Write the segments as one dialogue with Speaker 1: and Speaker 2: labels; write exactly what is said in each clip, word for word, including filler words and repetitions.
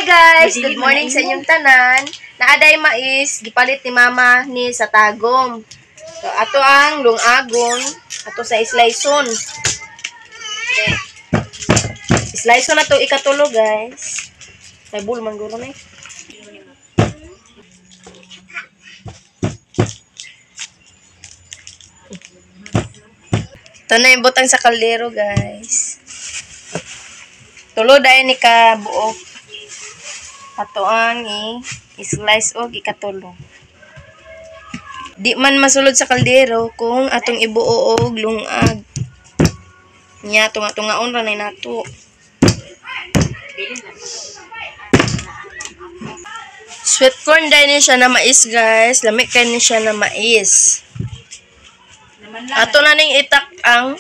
Speaker 1: Hi guys! Good morning sa inyong tanan. Naaday mais, gipalit ni mama ni sa tagom. So, ato ang lungagon, ato sa islayson. Islayson na to ikatulo guys. May bulman guro na eh. Ito na yung butang sa kaldero guys. Tulo dahil ni ka buok. Ato ang i-slice og ikatulo. Di man masulod sa kaldero kung atong ibuo og lungag. Nya tunga-tungaon ra nay nato. Sweet corn dahil ni siya na mais guys. Lami kay ni siya na mais. Ato na ning itak ang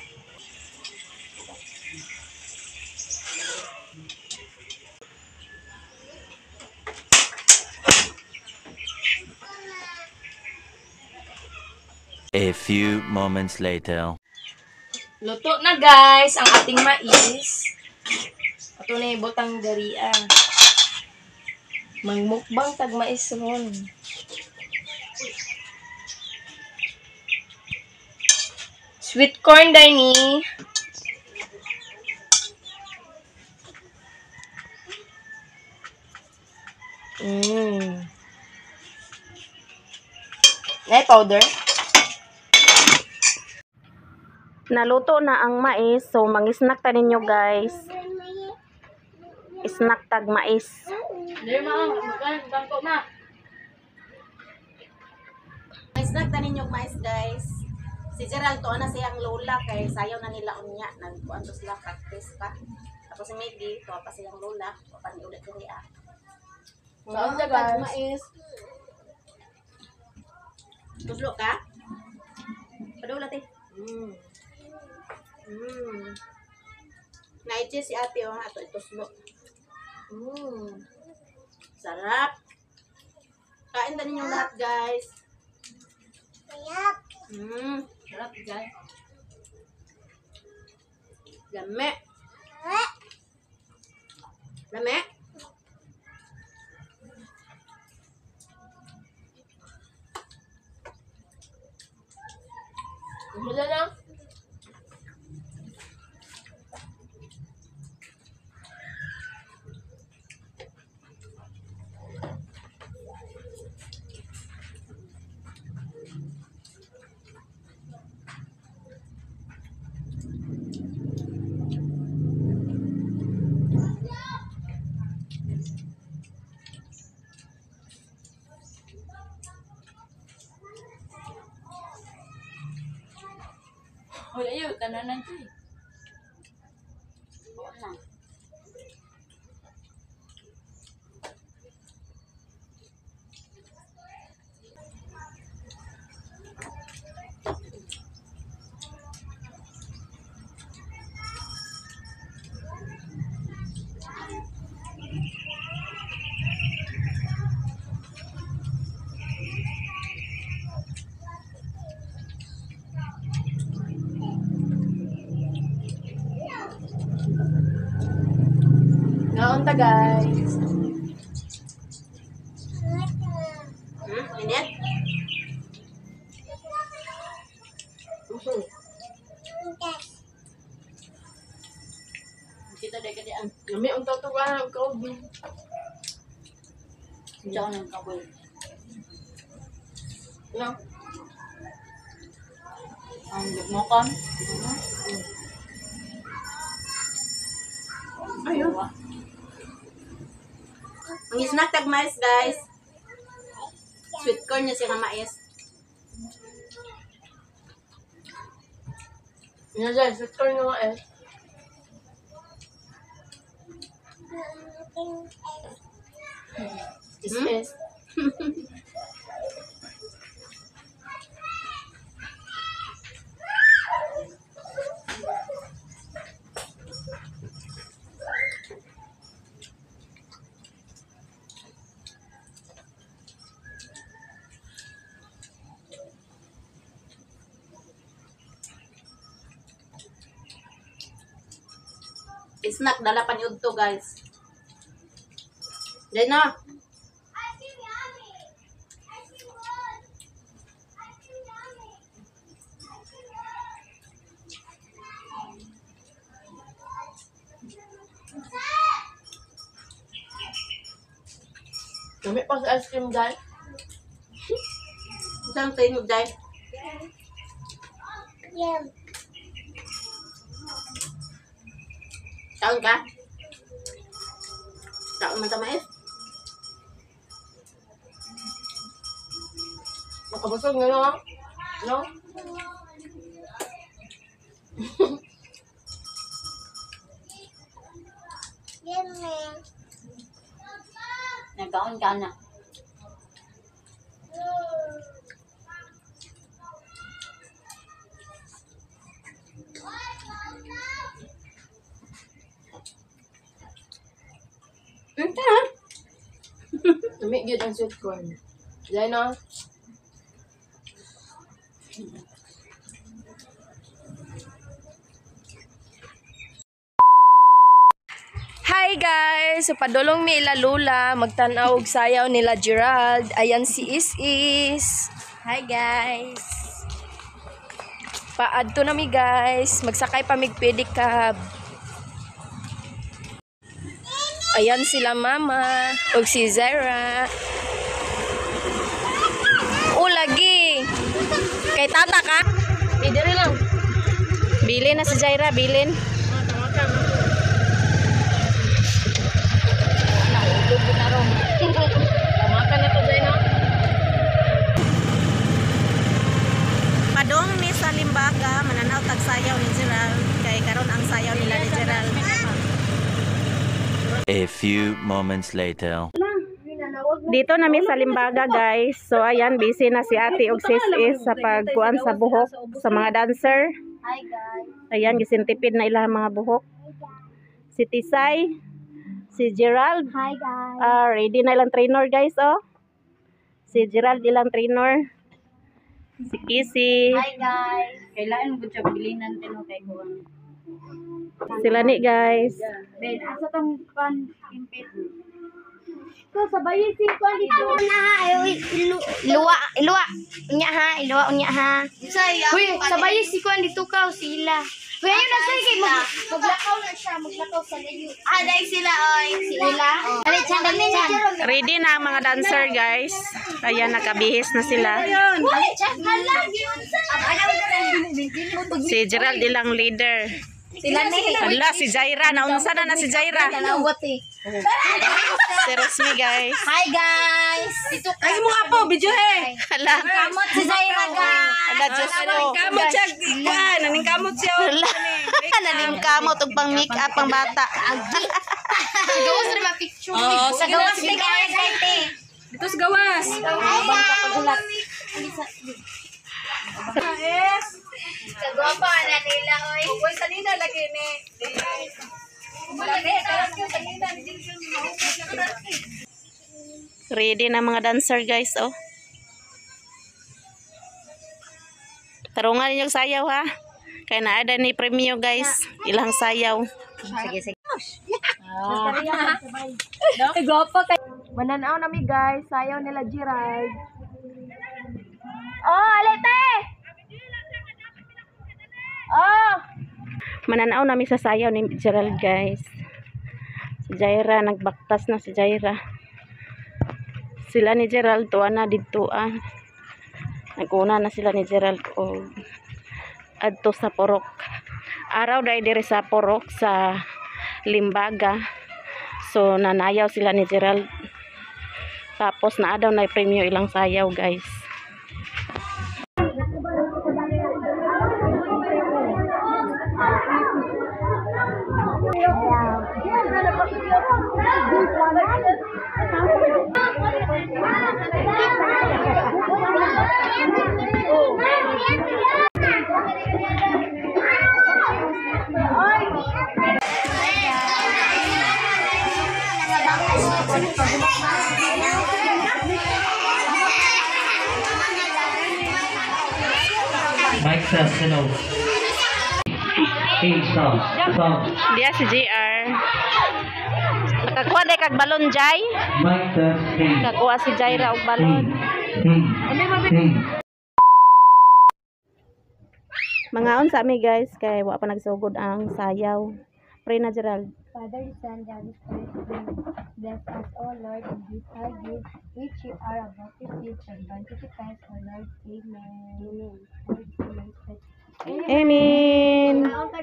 Speaker 2: A few moments later.
Speaker 1: luto na guys ang ating mais. Ato na ibutang dariya. Mangmukbang tag mais ron. Sweet corn dahil ni. Mmm. Nay powder.
Speaker 3: Naluto na ang mais, so mangisnack ta ninyo guys. Snack tag mais. Snack ta ninyo mais guys. Si Gerald to na siyang lola kay sayaw na nila unya, nagkuan to sila practice pa. Tapos si Maggie to pa siyang lola, pa ni ulit diri ah.
Speaker 1: Wow,
Speaker 3: So, tag mais. Tuslo ka? Padula te. Mm. Mm. Naiche si ate oh, ato ituslo. Mm. Sarap. Kain ta ninyong lahat guys. Sarap. Mm. Sarap guys. Lame. Lame.
Speaker 1: Wala lang. Hoy, ayo, kananan ko eh.
Speaker 3: Wala.
Speaker 1: Naon ta guys.
Speaker 3: Hmm? Init? Kita dek kadian.
Speaker 1: Lami ang tatuwa ng kaubing.
Speaker 3: Jangan yang kabel.
Speaker 1: No.
Speaker 3: Ang lugmokan.
Speaker 1: Ayun.
Speaker 3: Ang snack tag mais guys. Sweet corn niya siya nga mais.
Speaker 1: Yan guys, sweet corn nga eh. Is
Speaker 3: Hmm?
Speaker 1: is.
Speaker 3: Snack dala pa ni udto guys. Diyan na. Dami pa sa ice cream, guys. Isang tingog, guys.
Speaker 4: Yeah.
Speaker 3: Taon ka? Taon man tamais? Makabusog nga no? No?
Speaker 4: Yan na.
Speaker 3: Nagkaon ka na. Ito ha?
Speaker 1: Tumik yun ang sweet corn. Diyan na. Hi guys! So padulong mi ila lula, magtanaw og sayaw nila Gerald. Ayan si Is Is. Hi guys! Paadto na mi guys, magsakay pa mig pedicab. Ayan sila mama og si Zaira. O lagi. Kay tata ka? Pidiri lang. Bilin na si Zaira, bilin. Makan na to Zaira.
Speaker 3: Padong mi sa Limbaga, mananaw tag sayaw ni Gerald. Kay karon ang sayaw nila ni Gerald.
Speaker 2: A few moments later.
Speaker 3: Dito na mi sa Limbaga guys. So ayan, busy na si Ate og sis is sa pagkuan sa buhok sa mga dancer.
Speaker 4: Hi guys.
Speaker 3: Ayan, gisintipid na ilang mga buhok. Si Tisay, si Gerald.
Speaker 4: Hi guys.
Speaker 3: Ah, ready na ilang trainer guys oh. Si Gerald ilang trainer. Si Kissy.
Speaker 4: Hi guys.
Speaker 3: Kailangan mo siya bilinan din kay kuan. Sila ni guys.
Speaker 4: Ben, asa tong pan impit. Ko sabayin si ko dito na ha. Iluwa, iluwa. Unya ha, iluwa unya ha. Uy, sabayin si ko dito ka sila. Uy, ayun na say kay mag maglakaw na siya, maglakaw sa layo. Ah, dai sila oy, sila. Dali chan, dali chan.
Speaker 3: Ready na ang mga dancer guys. Ayan, nakabihis na sila.
Speaker 4: Uy, chan, hala.
Speaker 3: Si Gerald ilang leader.
Speaker 4: Sila ni.
Speaker 3: Hala, si Jaira. Naunsa na na si Jaira. Si Rosmi guys.
Speaker 4: Hi guys. Dito ka.
Speaker 3: Ay mo nga po, video eh. Hala.
Speaker 4: Kamot si Zaira guys.
Speaker 3: Hala, Diyos ko.
Speaker 1: Kamot siya. Ikuan. Naning kamot siya.
Speaker 3: Naning kamot ug pang make up pang bata.
Speaker 4: Sa gawas na ma-picture.
Speaker 1: Oo,
Speaker 4: Sa
Speaker 1: sige
Speaker 4: gawas
Speaker 1: na,
Speaker 4: ni kaya kay te.
Speaker 1: Dito sa gawas.
Speaker 4: Sa guwapa na nila oy.
Speaker 1: Uy, kanina lagi ni.
Speaker 3: Ready na mga dancer guys oh. Tarungan ninyo sayaw ha. Kaya naada ni premyo guys. Ilang sayaw.
Speaker 4: Sige sige.
Speaker 1: Gopa kay. Mananaw na mi guys, sayaw nila Gerald. Oh, alete. Oh.
Speaker 3: Mananaw namin sa sayaw ni Gerald guys. Si Jaira, nagbaktas na si Jaira. Sila ni Gerald, tuwa na dito ah. Naguna na sila ni Gerald o adto sa Porok. Araw dahil diri sa Porok sa Limbaga. So nanayaw sila ni Gerald. Tapos naadaw na premyo ilang sayaw guys.
Speaker 5: Mike says hello. Hey, stop. Stop.
Speaker 3: Dia si J R. Kakuha day kag balon Jay.
Speaker 5: Mic test. Hey.
Speaker 3: Kakuha si Jaira og balon.
Speaker 5: Hey. Hey.
Speaker 3: Mga unsa mi guys kay wa pa nagsugod ang sayaw. Pray na Gerald.
Speaker 4: Father, Son, God, the Spirit, bless us, O Lord, and give our gifts, which you are about to give, and grant it to us, O Lord. Amen. Amen.
Speaker 3: Amen.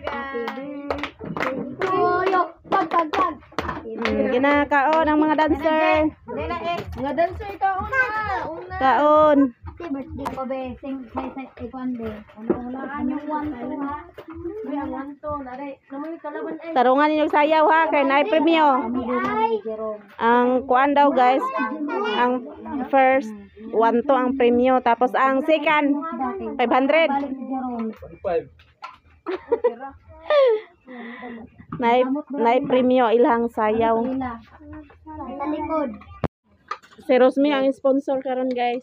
Speaker 4: Tuyo, pag, pag, pag.
Speaker 3: Mm, ginakaon ang mga dancer.
Speaker 4: Mga dancer ka, una. Una.
Speaker 3: Kaon.
Speaker 4: Si birthday ko, be. Sing, say, say, ikon, be. Ano, wala, ano, one, two, ha? Be, ang one, two, naray. Naman yung kalaban, ay.
Speaker 3: Tarungan ninyong sayaw ha kay naay premyo. Ang kuan daw guys, ang first one to ang premyo tapos ang second five hundred. Naay naay premyo ilang sayaw.
Speaker 4: Sa likod.
Speaker 3: Si Rosmi ang sponsor karon guys.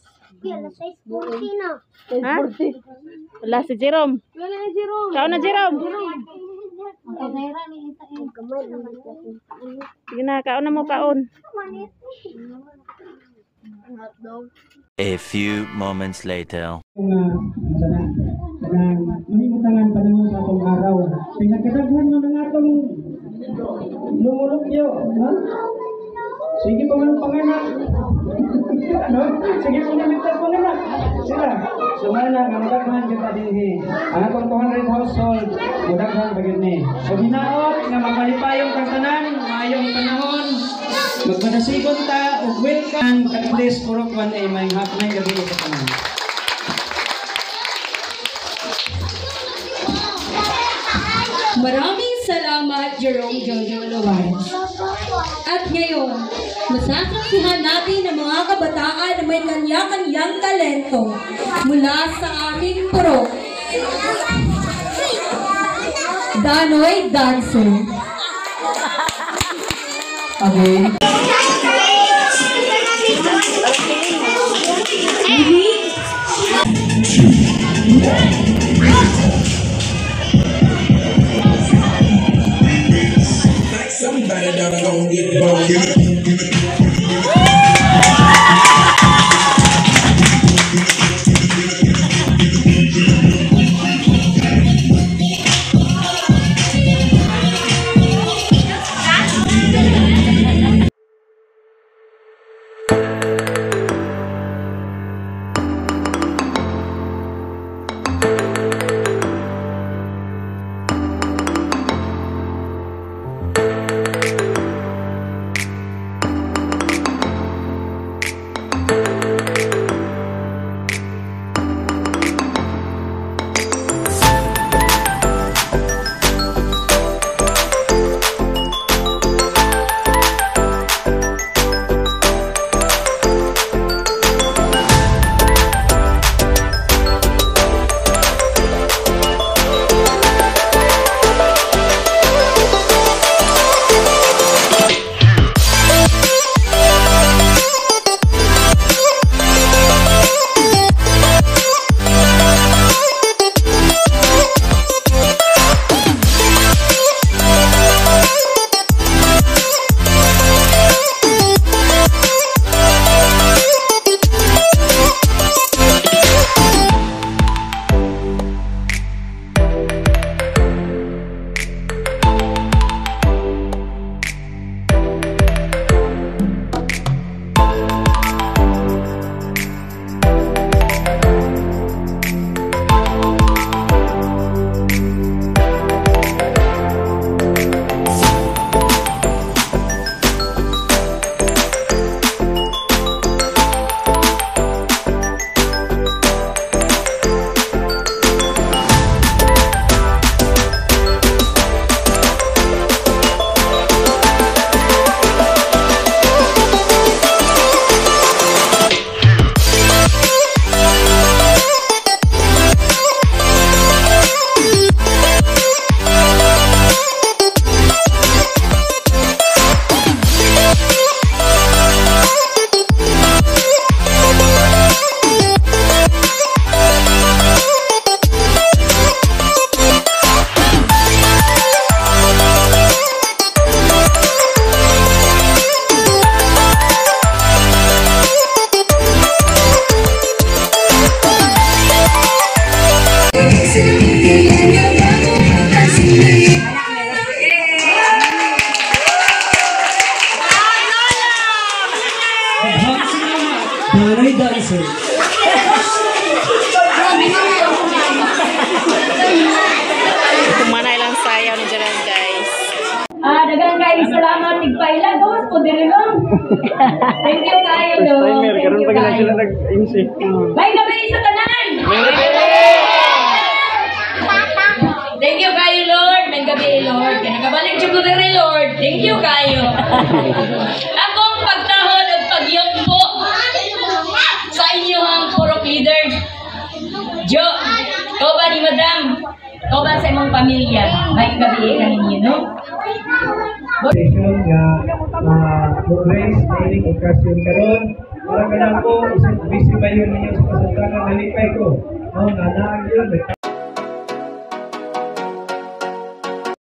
Speaker 3: Ha? Wala si Jerome.
Speaker 4: Wala na, Jerome.
Speaker 3: Kau na Jerome.
Speaker 4: Ang kasayra ni Isa, eh. Kamay,
Speaker 3: Sige na, kaon na mo kaon.
Speaker 2: A few moments later.
Speaker 6: Nga sana kanang manimutangan panahon sa atong araw. Pinagkadaghan man ang atong lumulukyo, ha? Sige pa man ang panganak. No? Sige pa man ang panganak. Sila, sumana nga madaghan kita dinhi. Ang atong two hundred household, madaghan bagid ni. So hinaot nga makalipayong kang tanan, maayong panahon. Magpadasigon ta og welcome katapos puro kwan ay may hapnay gabi sa tanan.
Speaker 7: Maraming salamat, Jerome Jojo Lovares. At ngayon, masasaksihan natin ang mga kabataan na may kanya-kanyang talento mula sa aming purok. Danoy Dancer.
Speaker 6: Okay.
Speaker 8: Somebody done gonna get bugged.
Speaker 6: answer.
Speaker 1: Kumanay lang sayaw ni Gerald, guys.
Speaker 7: Ah, dagang kayo salamat tigpaila gawas po diri lang. Thank you kayo do. Thank you kayo.
Speaker 6: nag-M C.
Speaker 7: May gabi sa tanan. Thank you kayo Lord. May gabi Lord. Kaya nagabalik jud ko diri Lord. Thank you kayo. Akong pagtahod ug pagyampo sa inyo ang purok leader. Jo, kauban ni Madam. Kauban sa imong pamilya. May gabi kaninyo, no?
Speaker 6: Session nga mag-raise na ining okasyon karon para kanang ko isang busy ba yun ninyo sa kasuntakan nalipay ko. No, nga naag yun.